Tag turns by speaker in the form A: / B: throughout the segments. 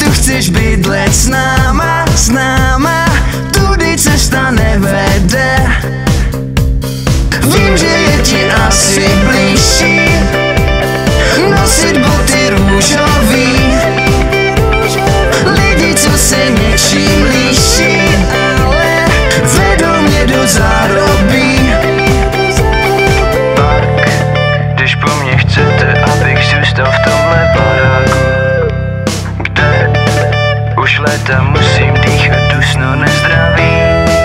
A: tu chceš bydlet s náma, tudy cesta nevede. Vím, že je ti asi bližší nosit boty růžový, lidi, co se něčím liší, ale vedou mě do zárobí.
B: Pak, když po mně chcete, abych zůstal v tomhle baráku, kde už léta musím dýchat dusno nezdravý.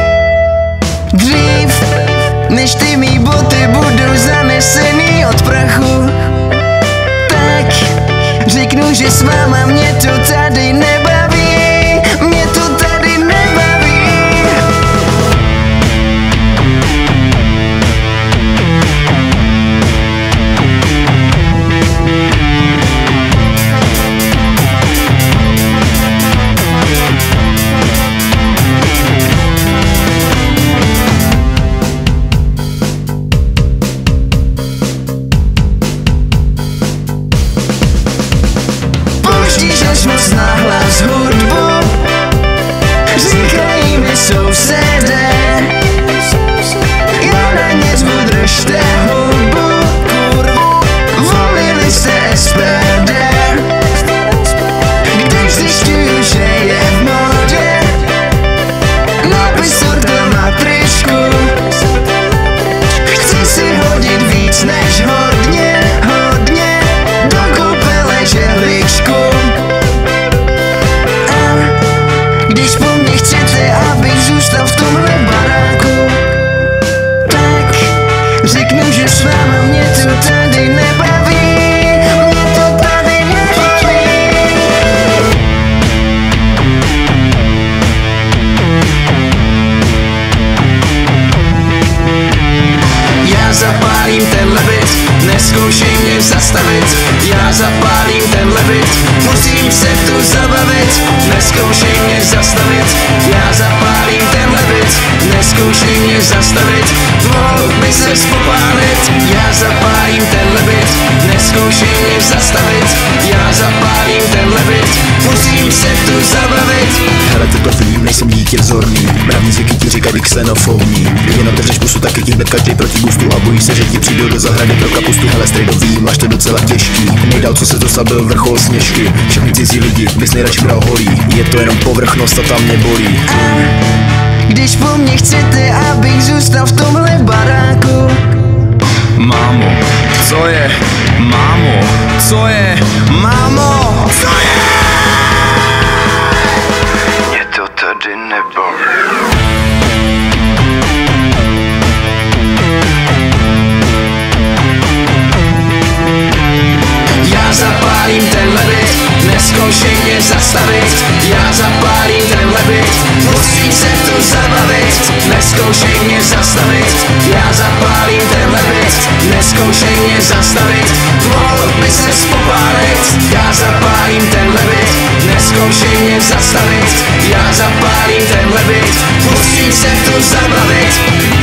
A: Dřív, než ty mý boty budou zanesený od prachu, tak řeknu, že s váma mě to tady nebaví, mě to tady nebaví. Pouštíš až moc nahlas hudbu, říkají mi sousedé, já na ně zvu, držte hubu, kurva, volili jste SPD. Když zjišťuju, že je v modě nápis ortel na tričku, chci si hodit víc než hodně, do koupele žehličku. Když po mně chcete, abych zůstal v tomhle baráku, tak řeknu, že s váma mě to tady nebaví, mě to tady nebaví. Já zapálím tenhle byt, nezkoušej mě zastavit. Já zapálím tenhle byt, musím se tu zabavit. Nezkoušej mě zastavit. Já zapálím tenhle byt, nezkoušej mě zastavit. Mohl by se spopálit. Já zapálím tenhle byt, nezkoušej mě zastavit. Já zapálím tenhle byt, musím se tu zabavit.
C: Hele, to film, nejsem dítě vzorný, mravní zvyky ti říkají xenofobní. Jen otevřeš pusu, taky ti hned každý proti gustu a bojí se, že ti přijdou do zahrady pro kapustu. Hele, strejdový, máš to docela těžký, nejdál, co se dostal, byl vrchol Sněžky. Všechny cizí lidi, bys nejradši bral holí, je to jenom povrchnost a tam nebolí.
A: Když po mně chcete, abych zůstal v tomhle baráku,
C: Mámo, co je? Mámo, co je? Mámo, co je?
B: Mě to tady nebaví.
A: já zapálím tenhle byt, nezkoušej mě zastavit. Já zapálím tenhle byt, musím se tu zabavit. Nezkoušej mě zastavit. Já zapálím tenhle byt, nezkoušej mě zastavit. Mohl by se spopálit. Já zapálím tenhle byt, nezkoušej mě zastavit. Já zapálím tenhle byt, musím se tu zabavit.